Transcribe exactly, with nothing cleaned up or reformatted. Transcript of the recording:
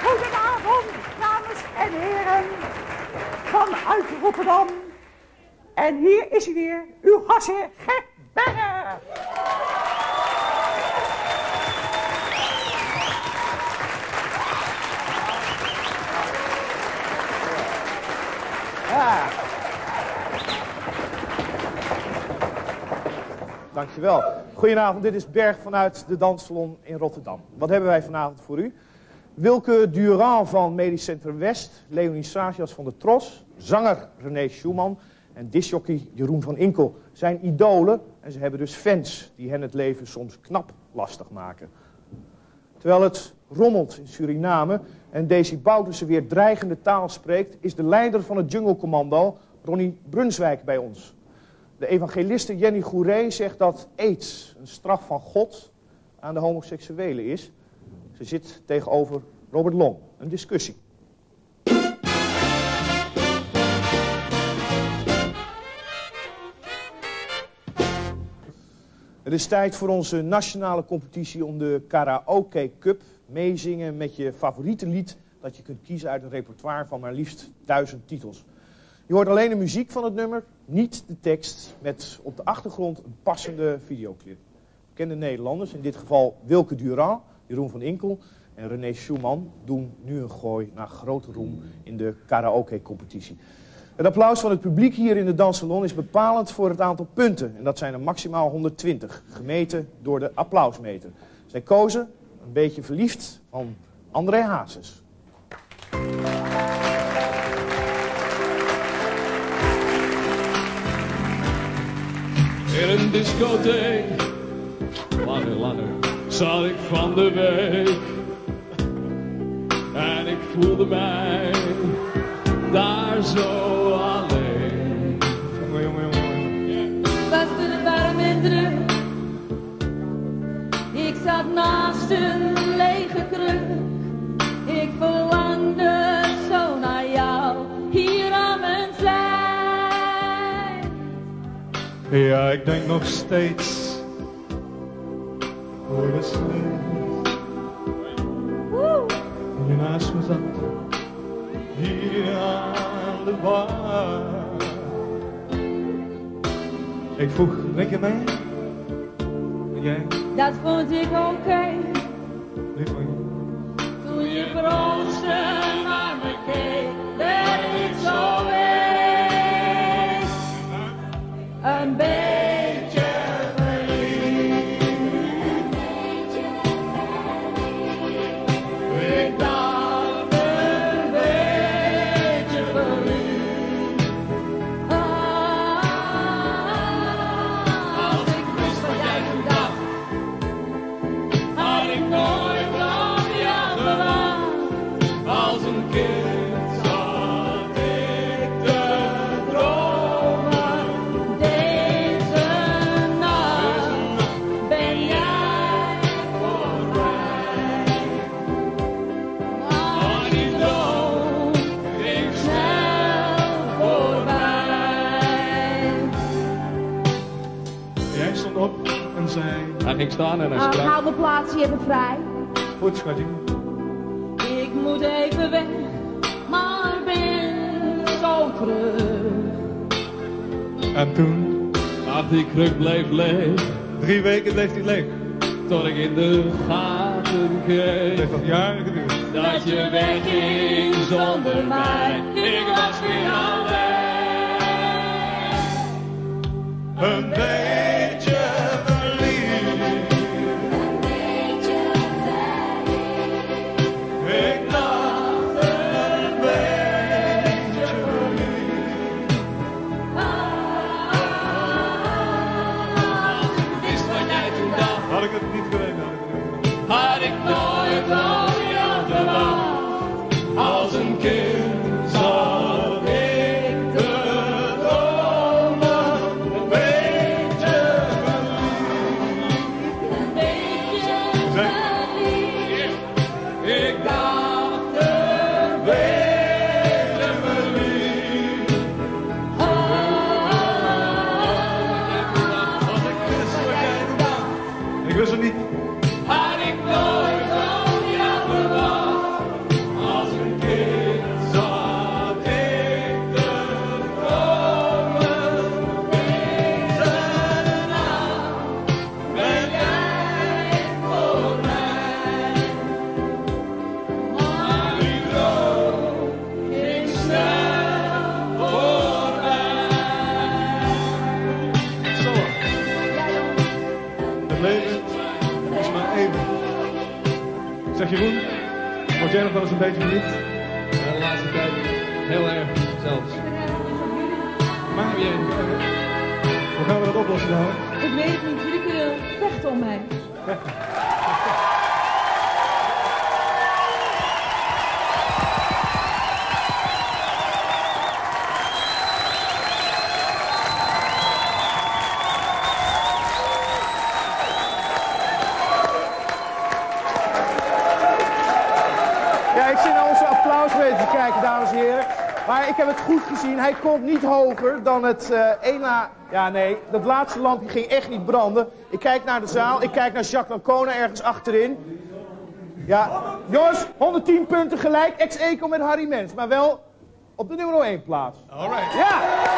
Goedenavond, dames en heren, vanuit Rotterdam. En hier is hij weer, uw gastheer Gert Berger. Ja. Dankjewel. Goedenavond, dit is Berg vanuit de Danssalon in Rotterdam. Wat hebben wij vanavond voor u? Wilke Durand van Medisch Centrum West, Leonie Sazias van de Tros, zanger René Schumann en discjockey Jeroen van Inkel zijn idolen en ze hebben dus fans die hen het leven soms knap lastig maken. Terwijl het rommelt in Suriname en Desi Bouterse weer dreigende taal spreekt, is de leider van het Jungle Commando, Ronnie Brunswijk, bij ons. De evangeliste Jenny Goeree zegt dat aids een straf van God aan de homoseksuelen is. Ze zit tegenover Robert Long. Een discussie. Het is tijd voor onze nationale competitie om de Karaoke Cup. Meezingen met je favoriete lied dat je kunt kiezen uit een repertoire van maar liefst duizend titels. Je hoort alleen de muziek van het nummer, niet de tekst, met op de achtergrond een passende videoclip. Bekende Nederlanders, in dit geval Wilke Durand, Jeroen van Inkel en René Schumann, doen nu een gooi naar grote roem in de karaoke-competitie. Het applaus van het publiek hier in de Danssalon is bepalend voor het aantal punten. En dat zijn er maximaal honderdtwintig, gemeten door de applausmeter. Zij kozen, een beetje verliefd, van André Hazes. In een discotheek, langer, langer, zat ik van de week. En ik voelde mij daar zo alleen. Jongen, jongen, jongen. Was de warm en druk. Ik zat naast een lege kruk. Ik verlangde zo naar jou, hier aan mijn zij. Ja, ik denk nog steeds hoe het slecht. Je naast me zat, hier aan de bar. Ik vroeg, drink je mee? En jij? Dat vond ik oké. Okay. Lief van je. Toen je broodste naar me keek, werd ik zo wees. Een beetje verliefd. Ik dacht een beetje verliefd. Ah, als ik wist wat jij toen dacht, had ik nooit aan jou gewacht. Als een kind zat ik te dromen. Deze nacht ben jij voorbij. Maar die droom ging snel voorbij. Jij stond op en zei, Hij ging staan en hij Uh, sprak. hou mijn plaats hier even vrij. goed schatje. Ik moet even weg, maar ben zo terug. En toen, Ach, die kruk bleef leeg, drie weken bleef hij leeg. tot ik in de gaten Het kreeg. heeft nog jaren geduurd. Dat je wegging zonder mij, ik was weer alleen. Een beetje verliefd. Ik dacht een beetje verliefd. Als ik wist wat jij toen dacht, Had ik het niet geweten, had ik het niet geweten. had ik nooit aan jou gewacht. Als een kind zat ik te dromen, een beetje Jeroen, word jij nog wel eens een beetje verliefd? Ja, de laatste tijd heel erg zelfs. Maar wie hoe gaan we dat oplossen dan? Ik weet het niet, jullie kunnen vechten om mij. Ja, ik zit naar onze applausweten te kijken, dames en heren. Maar ik heb het goed gezien. Hij komt niet hoger dan het uh, één na... Ja, nee, dat laatste lampje ging echt niet branden. Ik kijk naar de zaal. Ik kijk naar Jacques Lancona ergens achterin. Ja, jongens, honderdtien punten gelijk. Ex-equo met Harry Mens. Maar wel op de nummer één plaats. Alright. Ja!